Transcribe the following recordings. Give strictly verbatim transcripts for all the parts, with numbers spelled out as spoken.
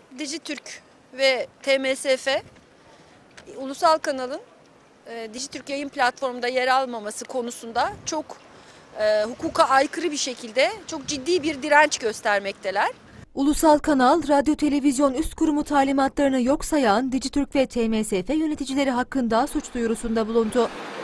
Dijitürk ve T M S F ulusal kanalın e, Dijitürk yayın platformunda yer almaması konusunda çok e, hukuka aykırı bir şekilde çok ciddi bir direnç göstermekteler. Ulusal kanal, radyo televizyon üst kurumu talimatlarını yok sayan Dijitürk ve T M S F yöneticileri hakkında suç duyurusunda bulundu.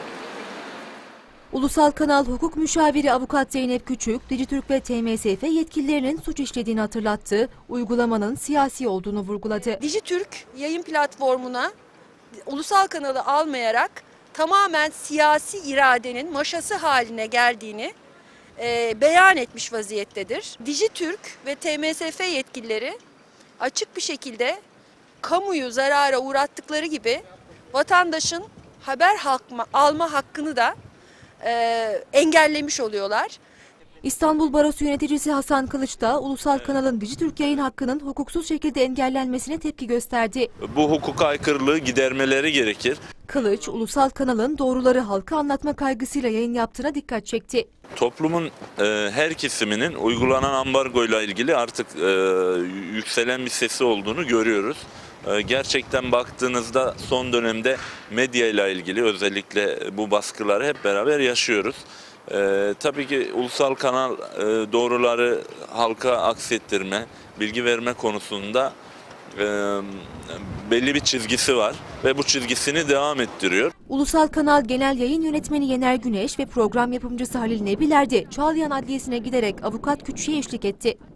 Ulusal kanal hukuk müşaviri avukat Zeynep Küçük, Dijitürk ve T M S F yetkililerinin suç işlediğini hatırlattı, uygulamanın siyasi olduğunu vurguladı. Dijitürk yayın platformuna ulusal kanalı almayarak tamamen siyasi iradenin maşası haline geldiğini e, beyan etmiş vaziyettedir. Dijitürk ve T M S F yetkilileri açık bir şekilde kamuyu zarara uğrattıkları gibi vatandaşın haber halkma, alma hakkını da e, engellemiş oluyorlar. İstanbul Barosu yöneticisi Hasan Kılıç da ulusal kanalın Dijitürk yayın hakkının hukuksuz şekilde engellenmesine tepki gösterdi. Bu hukuka aykırılığı gidermeleri gerekir. Kılıç, ulusal kanalın doğruları halka anlatma kaygısıyla yayın yaptığına dikkat çekti. Toplumun e, her kesiminin uygulanan ambargoyla ilgili artık e, yükselen bir sesi olduğunu görüyoruz. E, gerçekten baktığınızda son dönemde medya ile ilgili özellikle bu baskıları hep beraber yaşıyoruz. E, tabii ki ulusal kanal e, doğruları halka aksettirme, bilgi verme konusunda e, belli bir çizgisi var ve bu çizgisini devam ettiriyor. Ulusal Kanal Genel Yayın Yönetmeni Yener Güneş ve program yapımcısı Halil Nebiler de Çağlayan Adliyesi'ne giderek avukat Küçük'e eşlik etti.